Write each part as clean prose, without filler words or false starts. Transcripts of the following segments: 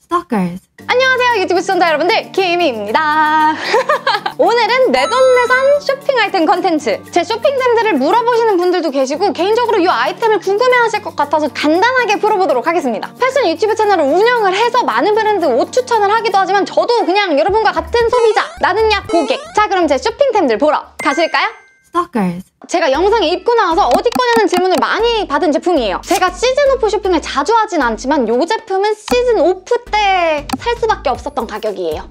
Stalkers. 안녕하세요 유튜브 시청자 여러분들, 김희입니다. 오늘은 내돈내산 쇼핑 아이템 컨텐츠. 제 쇼핑템들을 물어보시는 분들도 계시고 개인적으로 이 아이템을 궁금해하실 것 같아서 간단하게 풀어보도록 하겠습니다. 패션 유튜브 채널을 운영을 해서 많은 브랜드 옷 추천을 하기도 하지만 저도 그냥 여러분과 같은 소비자, 나는 야 고객. 자, 그럼 제 쇼핑템들 보러 가실까요? Stalkers. 제가 영상에 입고 나와서 어디 거냐는 질문을 많이 받은 제품이에요. 제가 시즌 오프 쇼핑을 자주 하진 않지만 이 제품은 시즌 오프 때 살 수밖에 없었던 가격이에요.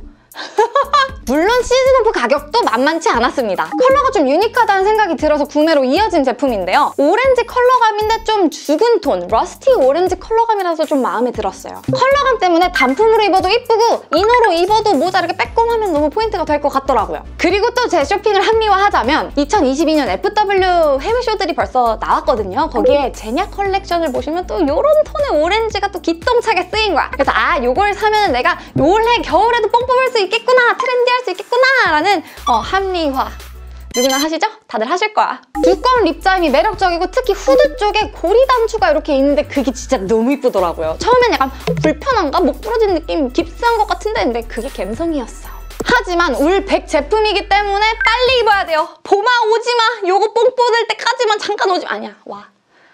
물론 시즌 오프 가격도 만만치 않았습니다. 컬러가 좀 유니크하다는 생각이 들어서 구매로 이어진 제품인데요. 오렌지 컬러감인데 좀 죽은 톤, 러스티 오렌지 컬러감이라서 좀 마음에 들었어요. 컬러감 때문에 단품으로 입어도 이쁘고 이너로 입어도 모자 이렇게 빼꼼하면 너무 포인트가 될 것 같더라고요. 그리고 또 제 쇼핑을 합리화하자면 2022년 FW 해외 쇼들이 벌써 나왔거든요. 거기에 제냐 컬렉션을 보시면 또 이런 톤의 오렌지가 또 기똥차게 쓰인 거야. 그래서 요걸 사면 내가 올해 겨울에도 뽕 뽑을 수 있겠구나, 트렌디할 수 있겠구나 라는 합리화. 누구나 하시죠? 다들 하실 거야. 두꺼운 립자임이 매력적이고 특히 후드 쪽에 고리 단추가 이렇게 있는데 그게 진짜 너무 이쁘더라고요. 처음엔 약간 불편한가? 목 부러진 느낌 깁스한 것 같은데 근데 그게 감성이었어. 하지만 올 100 제품이기 때문에 빨리 입어야 돼요. 봄아 오지마! 요거 뽕 뽑을 때까지만 잠깐 오지마. 아니야, 와.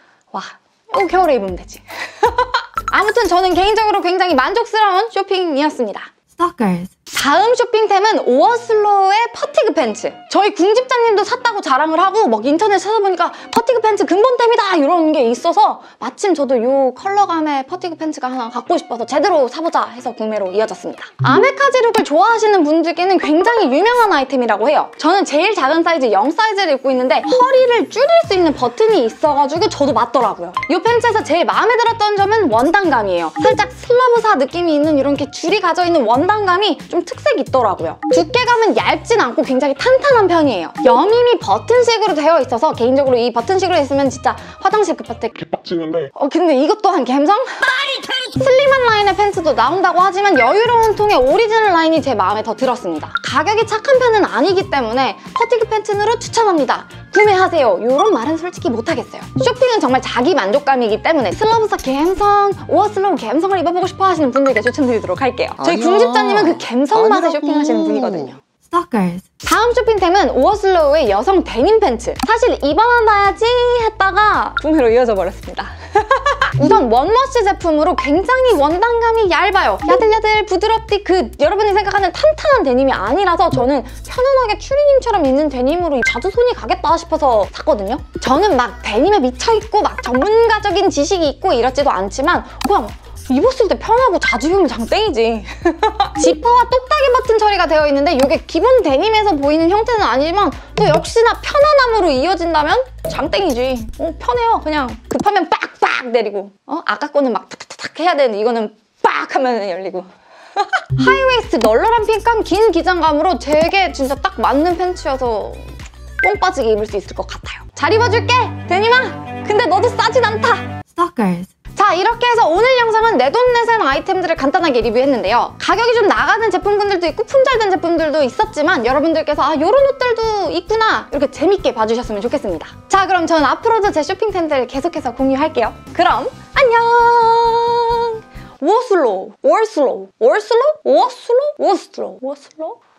겨울에 입으면 되지. 아무튼 저는 개인적으로 굉장히 만족스러운 쇼핑이었습니다. Stalkers. 다음 쇼핑템은 오어슬로우의 퍼티그 팬츠. 저희 궁집자님도 샀다고 자랑을 하고 막 인터넷 찾아보니까 퍼티그 팬츠 근본템이다 이런 게 있어서 마침 저도 이 컬러감의 퍼티그 팬츠가 하나 갖고 싶어서 제대로 사보자 해서 구매로 이어졌습니다. 아메카지 룩을 좋아하시는 분들께는 굉장히 유명한 아이템이라고 해요. 저는 제일 작은 사이즈 0 사이즈를 입고 있는데 허리를 줄일 수 있는 버튼이 있어가지고 저도 맞더라고요. 이 팬츠에서 제일 마음에 들었던 점은 원단감이에요. 살짝 슬러브사 느낌이 있는 이렇게 줄이 가져있는 원단감이 좀 특색이 있더라고요. 두께감은 얇진 않고 굉장히 탄탄한 편이에요. 여밈이 버튼식으로 되어 있어서 개인적으로 이 버튼식으로 있으면 진짜 화장실 급할 때 개빡치는데 근데 이것 또한 감성? 슬림한 라인의 팬츠도 나온다고 하지만 여유로운 통의 오리지널 라인이 제 마음에 더 들었습니다. 가격이 착한 편은 아니기 때문에 퍼티그 팬츠로 추천합니다. 구매하세요. 이런 말은 솔직히 못하겠어요. 쇼핑은 정말 자기 만족감이기 때문에 슬러브사 감성, 오어슬로우 감성을 입어보고 싶어 하시는 분들께 추천드리도록 할게요. 저희 궁집자님은 그 감성 맛에 쇼핑하시는 분이거든요. Stalkers. 다음 쇼핑템은 오어슬로우의 여성 데님 팬츠. 사실 입어봐야지 했다가 구매로 이어져 버렸습니다. 우선 원워시 제품으로 굉장히 원단감이 얇아요. 야들야들 부드럽디 여러분이 생각하는 탄탄한 데님이 아니라서 저는 편안하게 추리닝처럼 입는 데님으로 자주 손이 가겠다 싶어서 샀거든요. 저는 막 데님에 미쳐있고 막 전문가적인 지식이 있고 이렇지도 않지만 그냥 입었을 때 편하고 자주 입으면 장땡이지. 지퍼와 똑딱이 버튼 처리가 되어 있는데 이게 기본 데님에서 보이는 형태는 아니지만 또 역시나 편안함으로 이어진다면 장땡이지. 편해요. 그냥 급하면 빡빡 내리고 아까 거는 막 탁탁탁 해야 되는데 이거는 빡 하면 열리고. 하이웨이스트 널널한 핏감 긴 기장감으로 되게 진짜 딱 맞는 팬츠여서 뽕 빠지게 입을 수 있을 것 같아요. 잘 입어줄게 데님아. 근데 너도 싸진 않다. Stalkers. 자, 이렇게 해서 오늘 영상은 내돈내산 아이템들을 간단하게 리뷰했는데요. 가격이 좀 나가는 제품군들도 있고 품절된 제품들도 있었지만 여러분들께서 이런 옷들도 있구나 이렇게 재밌게 봐주셨으면 좋겠습니다. 자, 그럼 저는 앞으로도 제 쇼핑템들 계속해서 공유할게요. 그럼 안녕! 오어슬로우